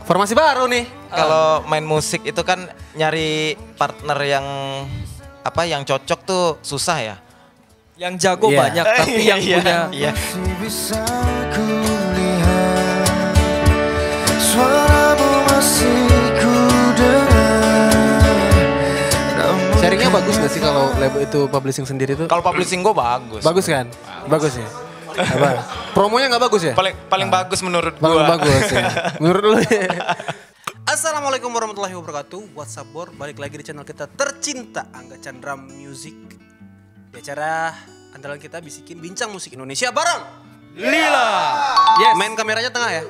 Formasi baru nih. Kalau main musik itu kan nyari partner yang yang cocok tuh susah ya. Yang jago banyak tapi yang punya Masih bisa kulihat suaramu masih kudengar. Sharingnya bagus gak sih kalau label itu publishing sendiri tuh? Kalau publishing gue bagus. Bagus kan? Bagus ya. Apa? Promonya nggak bagus ya? Paling bagus menurut Paling gue. bagus ya. Menurut lu ya. Assalamualaikum warahmatullahi wabarakatuh. WhatsApp Bor, balik lagi di channel kita tercinta Angga Chandra Music. Di acara andalan kita bisikin bincang musik Indonesia bareng Lila. Yes. Main kameranya tengah ya.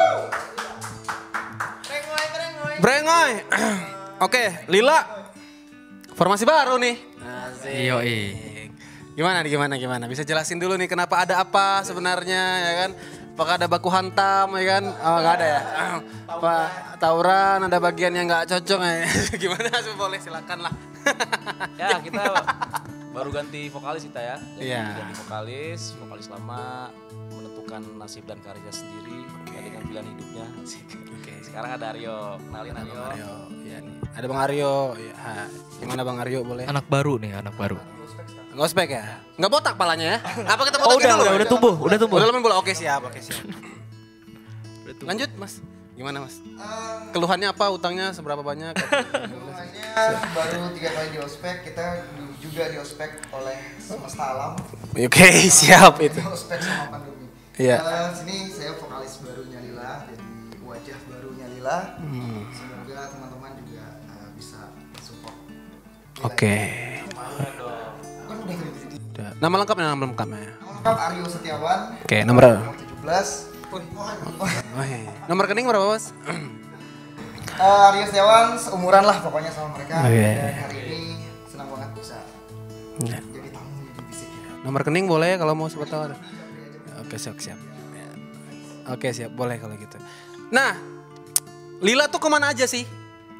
Brengoy. Oke, Lila. Formasi baru nih. Yoi. Gimana? Bisa jelasin dulu nih kenapa ada apa sebenarnya ya kan? Apakah ada baku hantam ya kan? Oh nggak ada ya? Apa tawuran, ada bagian yang nggak cocok ya? Gimana sih boleh silakan lah. Ya kita baru ganti vokalis kita ya. Jadi Iya. ganti vokalis lama menentukan nasib dan karirnya sendiri dengan pilihan hidupnya. Oke. Sekarang ada Aryo, kenalin Aryo. Iya nih. Ada Bang Aryo. Ya. Gimana Bang Aryo boleh? Anak baru nih, anak baru. Nggak ospek ya? Nggak botak palanya ya? Apa kita botakin dulu? udah tumbuh. Udah lemen bola. Oke siap. Lanjut Mas. Gimana Mas? Keluhannya apa? Utangnya seberapa banyak? Keluhannya baru 3 kali di ospek, kita juga di ospek oleh semesta alam. Oke siap itu. Di ospek sama pandemi. Iya. Sini saya vokalis barunya Lila, jadi wajah barunya Lila. Semoga teman-teman juga bisa support. Oke. Kan udah gitu. Nama lengkapnya. Lengkap Aryo Setiawan. Oke, nomor 17. nomor rekening berapa Mas? Aryo Setiawan seumuran lah pokoknya sama mereka. Oke. Dan hari ini senang banget bisa Ya. jadi tamu di bisik. Nomor rekening boleh kalau mau siapa tahu ada. Oke siap. Oke siap boleh kalau gitu. Nah, Lila tuh kemana aja sih?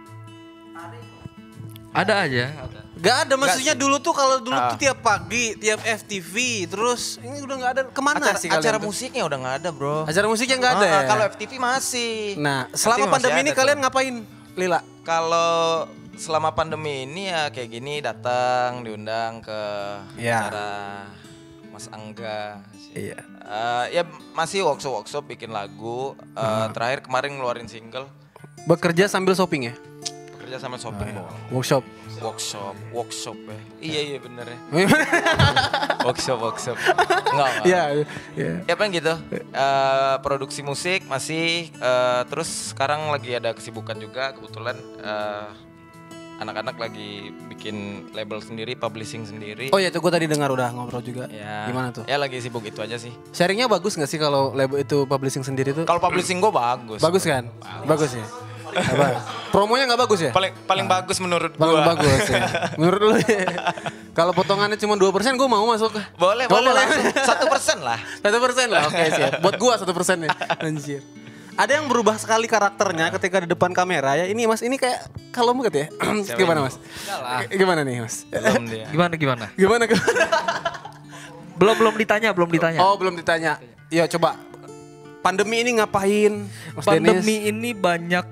Ada aja. Gak ada maksudnya dulu tuh kalau dulu tuh tiap pagi, tiap FTV, terus ini udah gak ada kemana sih kalian Acara tuh? musiknya udah nggak ada bro. Acara musiknya gak ada ya? Kalau FTV masih. Nah, FTV selama masih pandemi ada ini tuh. kalian ngapain, Lila? Kalau selama pandemi ini ya kayak gini datang diundang ke Iya. acara Mas Angga. Iya. Ya masih workshop bikin lagu. Terakhir kemarin ngeluarin single. Bekerja sambil shopping ya? Bekerja sama shopping Workshop. workshop ya. Iya bener ya. workshop. Enggak. Iya. Ya paling gitu. Produksi musik masih terus sekarang lagi ada kesibukan juga kebetulan anak-anak lagi bikin label sendiri, publishing sendiri. Oh iya, itu gue tadi dengar udah ngobrol juga. Ya, Gimana tuh? Ya lagi sibuk itu aja sih. Sharingnya bagus gak sih kalau label itu publishing sendiri tuh? Kalau publishing gue bagus. Bagus kan? Bagus ya? Apa? Promonya nggak bagus ya? Paling bagus menurut Paling gue. bagus ya? Menurut lu ya? Kalau potongannya cuma 2% gue mau masuk. Boleh langsung 1% lah. 1% lah, oke siap. Buat gua 1% ya. Anjir. Ada yang berubah sekali karakternya ketika di depan kamera ya. Ini Mas, ini kayak kalem banget ya. Gimana Mas? Gimana nih Mas? Belum dia. Gimana? Belum ditanya. Oh belum ditanya. Ya coba. Pandemi ini ngapain Mas Pandemi Dennis? ini banyak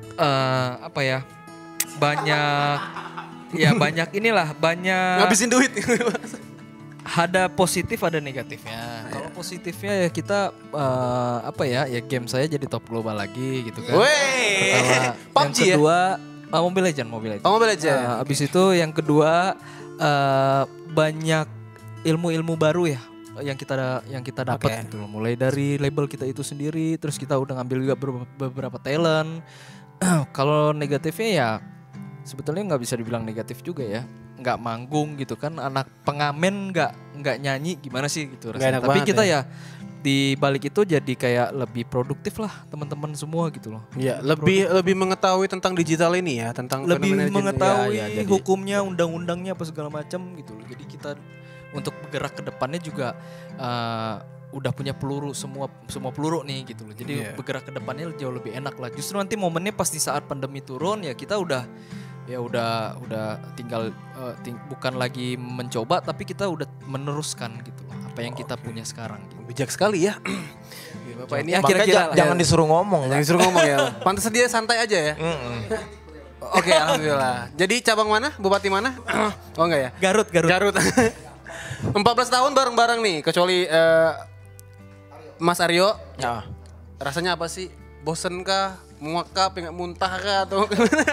banyak Ngabisin duit. ada positif ada negatifnya. Kalau positifnya ya kita ya game saya jadi top global lagi gitu kan. Weh. Yang PUBG ya? kedua Mobile Legends. Oh Mobile Legends. Abis itu yang kedua banyak ilmu-ilmu baru ya yang kita dapat Oke. gitu loh. Mulai dari label kita itu sendiri, terus kita udah ngambil juga beberapa talent. Kalau negatifnya ya sebetulnya nggak bisa dibilang negatif juga ya. Nggak manggung gitu kan, anak pengamen nggak nyanyi gimana sih gitu Nggak rasanya. enak Tapi banget kita ya. ya di balik itu jadi kayak lebih produktif lah teman-teman semua gitu loh. Iya, lebih mengetahui tentang digital ini ya, tentang Lebih fenomena digital. mengetahui Ya, jadi- hukumnya, undang-undangnya apa segala macam gitu loh. Jadi kita untuk bergerak ke depannya juga udah punya peluru semua peluru nih gitu loh. Jadi Iya. bergerak ke depannya jauh lebih enak lah. Justru nanti momennya pas di saat pandemi turun ya kita udah tinggal bukan lagi mencoba tapi kita udah meneruskan gitu loh apa yang kita punya sekarang gitu. Bijak sekali ya. Bapak ini Makanya kira-kira jangan disuruh ngomong. Jangan disuruh ngomong ya. Pantas dia santai aja ya. Oke, alhamdulillah. Jadi cabang mana? Bupati mana? Oh enggak ya? Garut. Garut. 14 tahun bareng-bareng nih, kecuali Mas Aryo. Ya. Rasanya apa sih? Bosen kah? Muak kah? Pengen muntah kah? Atau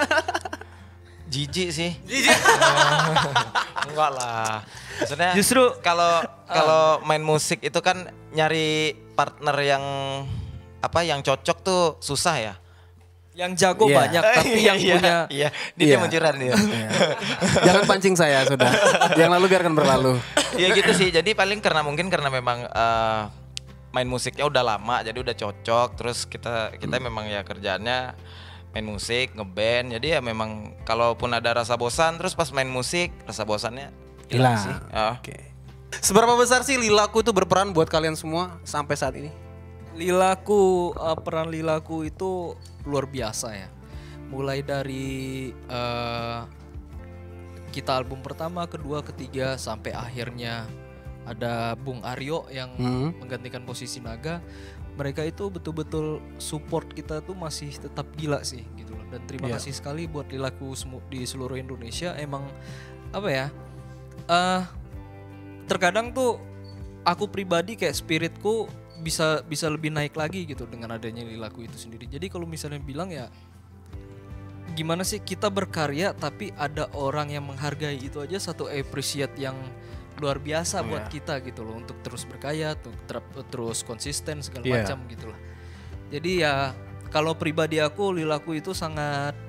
Jijik sih. Jijik. Enggak lah. Maksudnya Justru- kalau main musik itu kan nyari partner yang yang cocok tuh susah ya. Yang jago Iya. banyak tapi yang punya Iya, Iya. dia mencurang dia. Jangan pancing saya sudah. Yang lalu biarkan berlalu. Ya gitu sih. Jadi paling karena memang main musiknya udah lama, jadi udah cocok. Terus kita memang ya kerjaannya main musik, ngeband. Jadi ya memang kalaupun ada rasa bosan, terus pas main musik rasa bosannya hilang sih. Oke. Seberapa besar sih Lilaku itu berperan buat kalian semua sampai saat ini? Lilaku, peran Lilaku itu luar biasa ya. Mulai dari kita album pertama, kedua, ketiga sampai akhirnya ada Bung Aryo yang menggantikan posisi Naga. Mereka itu betul-betul support kita tuh masih tetap gila sih gitu loh. Dan terima kasih sekali buat Lilaku di seluruh Indonesia. Emang apa ya? Terkadang tuh aku pribadi kayak spiritku bisa lebih naik lagi gitu dengan adanya Lilaku itu sendiri. Jadi kalau misalnya bilang ya gimana sih kita berkarya tapi ada orang yang menghargai, itu aja satu appreciate yang luar biasa buat kita gitu loh, untuk terus berkarya, terus konsisten segala macam gitu lah. Jadi ya kalau pribadi aku Lilaku itu sangat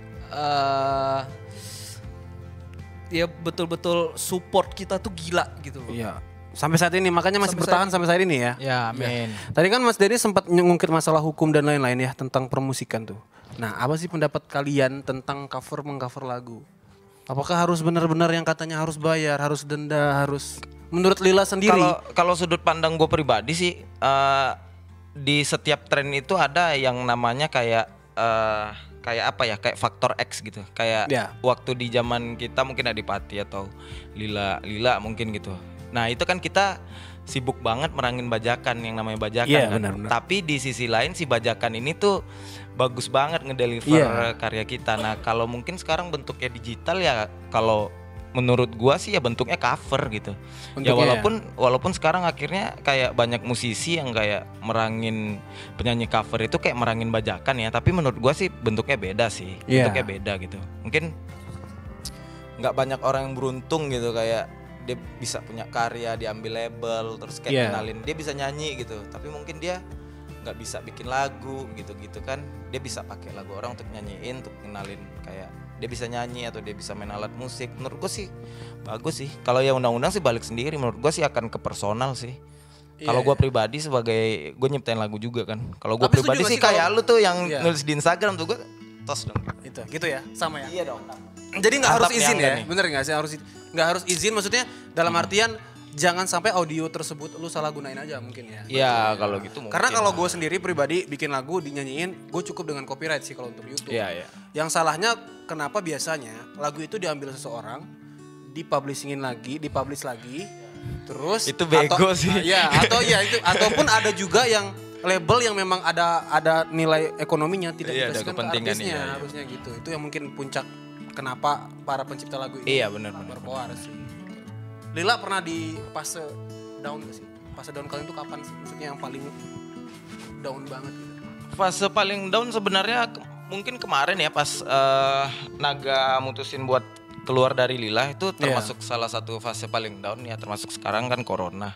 ya betul-betul support kita tuh gila gitu loh. Iya. Sampai saat ini, makanya masih Sampai bertahan sampai saat ini ya. Ya, amin. Tadi kan Mas Denny sempat ngungkit masalah hukum dan lain-lain ya tentang permusikan tuh. Nah, apa sih pendapat kalian tentang mengcover lagu? Apakah harus benar-benar yang katanya harus bayar, harus denda, harus menurut Lila sendiri? Kalau sudut pandang gue pribadi sih di setiap tren itu ada yang namanya kayak faktor X gitu. Kayak waktu di zaman kita mungkin Adipati atau Lila mungkin gitu. Nah itu kan kita sibuk banget merangin bajakan, yang namanya bajakan kan. Benar. Tapi di sisi lain si bajakan ini tuh bagus banget ngedeliver karya kita. Nah kalau mungkin sekarang bentuknya digital ya, kalau menurut gua sih ya bentuknya cover gitu. Ya walaupun sekarang akhirnya kayak banyak musisi yang kayak merangin penyanyi cover itu kayak merangin bajakan ya. Tapi menurut gua sih bentuknya beda sih. Bentuknya beda gitu. Mungkin nggak banyak orang yang beruntung gitu kayak dia bisa punya karya, diambil label, terus kayak kenalin dia bisa nyanyi gitu. Tapi mungkin dia nggak bisa bikin lagu gitu-gitu kan. Dia bisa pakai lagu orang untuk nyanyiin, untuk kenalin kayak dia bisa nyanyi atau dia bisa main alat musik. Menurut gue sih bagus sih. Kalau yang undang-undang sih balik sendiri. Menurut gue sih akan ke personal sih. Kalau gue pribadi sebagai gue nyiptain lagu juga kan. Kalau gue pribadi sih kayak lu tuh yang nulis di Instagram tuh gue tos dong. Itu gitu ya, sama ya. Iya dong. Jadi nggak harus izin ya, nih. bener nggak sih? Nggak harus izin, maksudnya dalam artian jangan sampai audio tersebut lu salah gunain aja mungkin ya. Iya kalau gitu mungkin. Karena kalau gue sendiri pribadi bikin lagu dinyanyiin, gue cukup dengan copyright sih kalau untuk YouTube. Iya. Yang salahnya kenapa biasanya lagu itu diambil seseorang, dipublish lagi, terus itu bego sih. Ataupun ada juga yang label yang memang ada nilai ekonominya tidak dikasihkan ke artisnya, harusnya gitu. Itu yang mungkin puncak kenapa para pencipta lagu ini benar. berkoar sih. Lila pernah di fase down gak sih? Fase down kalian itu kapan sih? Maksudnya yang paling down banget gitu. Fase paling down sebenarnya mungkin kemarin ya pas Naga mutusin buat keluar dari Lila itu termasuk salah satu fase paling down ya, termasuk sekarang kan corona.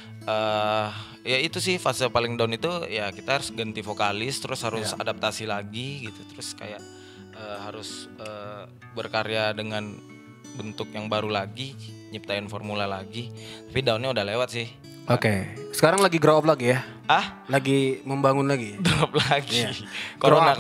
Ya itu sih fase paling down itu ya, kita harus ganti vokalis, terus harus adaptasi lagi gitu, terus kayak harus berkarya dengan bentuk yang baru lagi, nyiptain formula lagi. Tapi downnya udah lewat sih. Oke. Sekarang lagi grow up lagi ya? Lagi membangun lagi? Drop lagi. Iya. Corona.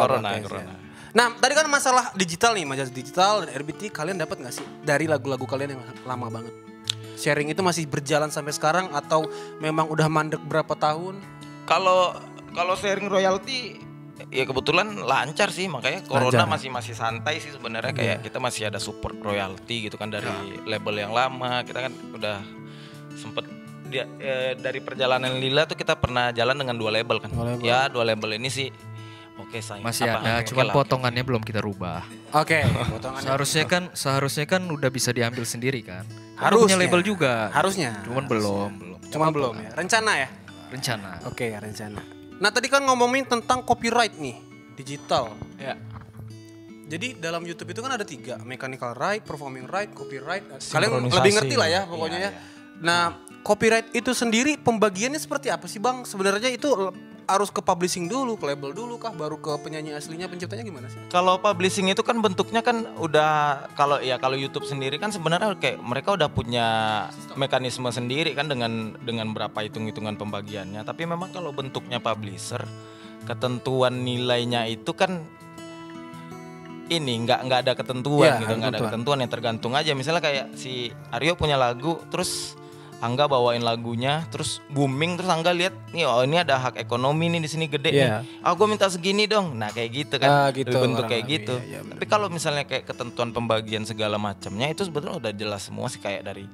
Nah tadi kan masalah digital nih, majalah digital dan RBT, kalian dapat gak sih dari lagu-lagu kalian yang lama banget? Sharing itu masih berjalan sampai sekarang atau memang udah mandek berapa tahun? Kalau sharing royalti ya kebetulan lancar sih, makanya corona masih santai sih sebenarnya. Kayak kita masih ada support royalti gitu kan dari label yang lama. Kita kan udah sempet dari perjalanan Lila tuh kita pernah jalan dengan 2 label kan. Ya 2 label ini sih oke sayang. Masih Apa, ada, oke cuman lah. potongannya belum kita rubah. Oke, potongannya. Seharusnya kan udah bisa diambil sendiri kan. Harusnya. Punya label juga. Harusnya. Cuman belum. Cuman belum ya. Rencana ya? Rencana. Oke, rencana. Nah, tadi kan ngomongin tentang copyright nih, digital. Ya. Jadi dalam YouTube itu kan ada 3, mechanical right, performing right, copyright. Kalian Sinkronisasi. lebih ngerti lah ya pokoknya ya. Nah, copyright itu sendiri pembagiannya seperti apa sih Bang? Sebenarnya itu harus ke publishing dulu, ke label dulu kah, baru ke penyanyi aslinya, penciptanya gimana sih? Kalau publishing itu kan bentuknya kan udah kalau YouTube sendiri kan sebenarnya kayak mereka udah punya mekanisme sendiri kan dengan berapa hitungan pembagiannya. Tapi memang kalau bentuknya publisher, ketentuan nilainya itu kan ini nggak ada ketentuan Ya, gitu, nggak ada ketentuan yang tergantung aja. Misalnya kayak si Aryo punya lagu, terus Angga bawain lagunya, terus booming, terus Angga lihat nih, oh ini ada hak ekonomi nih di sini gede Iya. nih. Ah, gue minta segini dong. Nah kayak gitu kan, Gitu, bentuk orang kayak lebih, gitu. iya, Tapi kalau misalnya kayak ketentuan pembagian segala macamnya itu sebetulnya udah jelas semua sih, kayak dari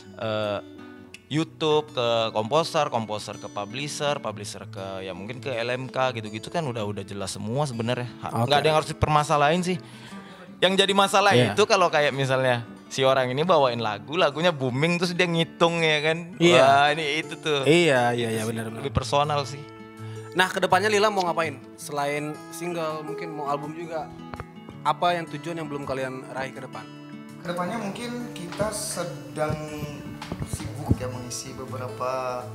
YouTube ke komposer ke publisher ke ya mungkin ke LMK gitu-gitu kan udah jelas semua sebenarnya. Nggak ada yang harus dipermasalahin sih. Yang jadi masalah itu kalau kayak misalnya si orang ini bawain lagunya booming terus dia ngitung ya kan. Iya. Wah, ini itu tuh. Iya benar. Lebih personal sih. Nah, kedepannya Lila mau ngapain? Selain single, mungkin mau album juga. Apa yang tujuan yang belum kalian raih ke depan? Kedepannya mungkin kita sedang sibuk ya mengisi beberapa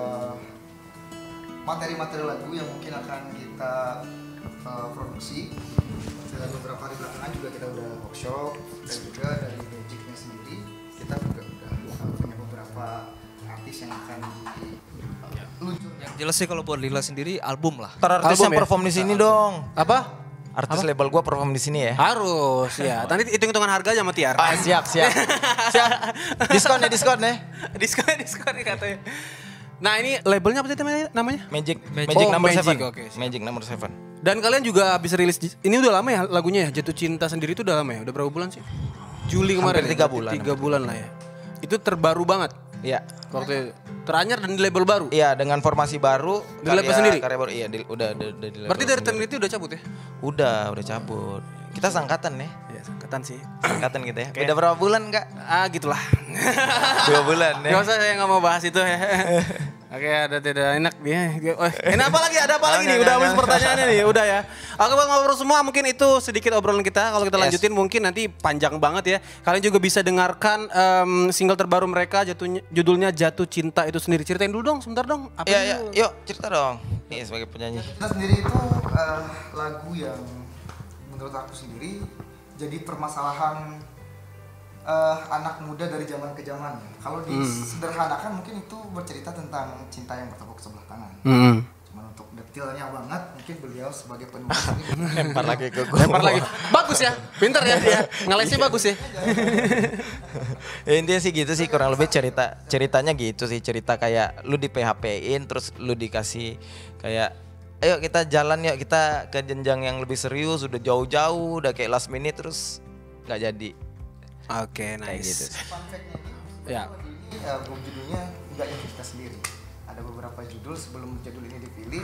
materi-materi lagu yang mungkin akan kita produksi. Dan beberapa hari belakangan juga kita udah workshop, dan juga dari Magicnya sendiri kita juga udah punya beberapa artis yang akan diluncurkan. Yang jelas sih kalau buat Lila sendiri album lah. Ntar artis Album yang ya? perform di sini dong. Apa? Artis label gua perform di sini ya. Harus ya. Nanti hitung-hitungan harga aja sama Tiar. Ah, siap. Diskon ya. diskon nih katanya. Nah, ini labelnya apa sih namanya? Magic Oh, number Magic, 7. oke, siap. Magic number 7. Dan kalian juga habis rilis ini udah lama ya lagunya ya? Jatuh Cinta sendiri itu udah lama ya? Udah berapa bulan sih? Juli kemarin. Hampir 3 bulan. 3 bulan lah ya. Itu terbaru banget. Iya. Waktu teranyar dan di label baru. Iya, dengan formasi baru. Di label sendiri? Karya baru, iya, udah di label Berarti dari sendiri. Trinity udah cabut ya? Udah cabut. Kita sangkatan ya. Iya, sangkatan sih. Sangkatan kita ya. Beda berapa bulan, Kak? Gitulah. 2 bulan ya. Gak usah, saya gak mau bahas itu ya. Oke, ada tidak enak dia. Ini apa lagi? Ada apa lagi nih? Udah habis pertanyaannya nih, udah ya. Oke, buat ngobrol semua, mungkin itu sedikit obrolan kita. Kalau kita lanjutin mungkin nanti panjang banget ya. Kalian juga bisa dengarkan single terbaru mereka, judulnya Jatuh Cinta itu sendiri. Ceritain dulu dong, sebentar dong. Apa Iya, itu? yuk cerita dong. Nih sebagai penyanyi. Kita sendiri itu lagu yang menurut aku sendiri jadi permasalahan anak muda dari zaman ke zaman. Kalau disederhanakan mungkin itu bercerita tentang cinta yang bertepuk sebelah tangan. Cuman untuk detailnya banget mungkin beliau sebagai penulis ini Lempar lagi ke gua. Lempar lagi. Bagus ya, pinter ya dia. Ngelesnya bagus ya. Ya, intinya sih gitu sih, kurang lebih ceritanya gitu sih. Cerita kayak lu di PHP-in terus lu dikasih kayak ayo kita jalan yuk, kita ke jenjang yang lebih serius, udah jauh-jauh, udah kayak last minute terus nggak jadi. Oke, Kayak gitu. nice. fun fact-nya ini, Ya. lagu ini album judulnya nggak yang kita sendiri. Ada beberapa judul sebelum judul ini dipilih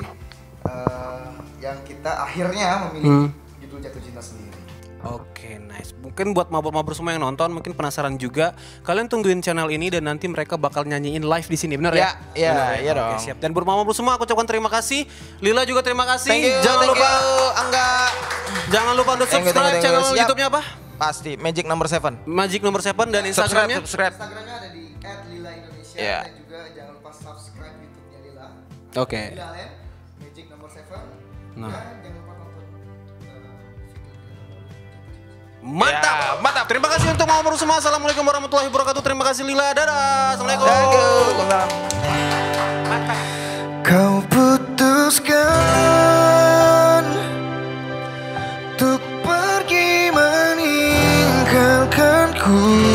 yang kita akhirnya memilih judul Jatuh Cinta sendiri. Oke, nice. Mungkin buat mabur-mabur semua yang nonton mungkin penasaran juga. Kalian tungguin channel ini dan nanti mereka bakal nyanyiin live di sini, benar ya? Iya, Benar iya Oke, dong. siap. Dan buat mabur semua aku ucapkan terima kasih. Lila juga terima kasih. Thank you, Jangan lupa Angga. jangan lupa untuk Thank you, subscribe channel Siap. YouTube-nya apa? Pasti Magic number 7. Magic nomor 7 dan Instagramnya. Subscribe. Instagramnya ada di @lila_indonesia Iya. dan juga jangan lupa subscribe YouTube-nya Lila. Oke. Lila Land, Magic nomor 7. Nah. Dan jangan lupa nonton video Mantap. Ya, mantap. Terima kasih untuk mabur semua. Assalamualaikum warahmatullahi wabarakatuh. Terima kasih Lila. Dadah. Assalamualaikum. Kau putuskan untuk pergi meninggalkanku.